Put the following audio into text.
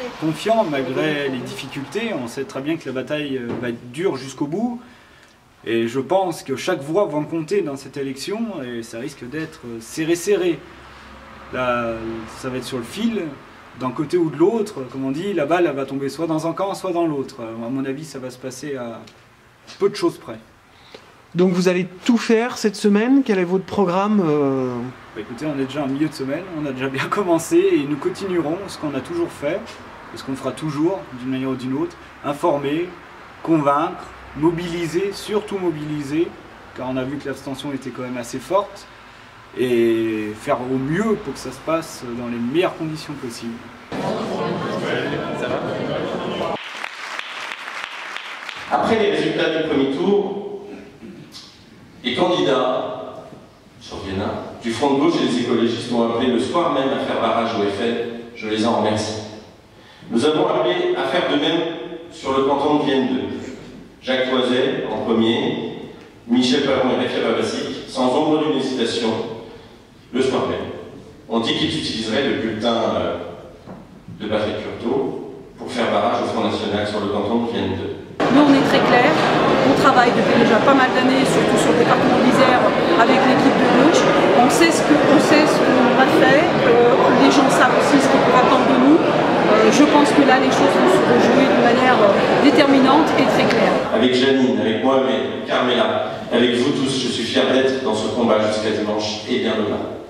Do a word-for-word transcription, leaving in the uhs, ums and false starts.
confiant malgré les difficultés. On sait très bien que la bataille va être dure jusqu'au bout. Et je pense que chaque voix va compter dans cette élection et ça risque d'être serré serré. Là, ça va être sur le fil, d'un côté ou de l'autre. Comme on dit, la balle elle va tomber soit dans un camp, soit dans l'autre. À mon avis, ça va se passer à peu de choses près. Donc vous allez tout faire cette semaine? Quel est votre programme euh... bah écoutez, on est déjà en milieu de semaine, on a déjà bien commencé et nous continuerons ce qu'on a toujours fait, et ce qu'on fera toujours d'une manière ou d'une autre, informer, convaincre, mobiliser, surtout mobiliser, car on a vu que l'abstention était quand même assez forte, et faire au mieux pour que ça se passe dans les meilleures conditions possibles. Ça va ? Après les résultats du premier tour, les candidats sur Vienna, du Front de gauche et des écologistes ont appelé le soir même à faire barrage au F L. Je les en remercie. Nous avons appelé à faire de même sur le canton de Vienne deux. Jacques Toiset en premier, Michel Pavon et Réfia Babassic, sans ombre d'une hésitation, le soir même. On dit qu'ils utiliseraient le bulletin euh, de Patrick Curto pour faire barrage au Front National sur le canton de Vienne deux. Nous, on est très clair, on travaille depuis déjà pas mal d'années, surtout sur le département de l'Isère, avec l'équipe de gauche. On sait ce qu'on sait, ce qu'on va faire, euh, les gens savent aussi ce qu'ils peuvent attendre de nous. Euh, je pense que là, les choses vont se rejouer de manière euh, déterminante et très claire. Avec Janine, avec moi, mais Carmela, avec vous tous, je suis fier d'être dans ce combat jusqu'à dimanche et bien au-delà.